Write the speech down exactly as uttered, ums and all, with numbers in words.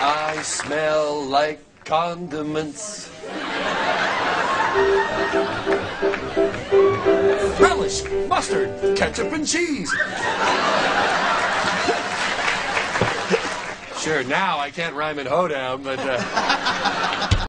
I smell like condiments. Relish, mustard, ketchup, and cheese. Sure, now I can't rhyme in hoedown, but... Uh...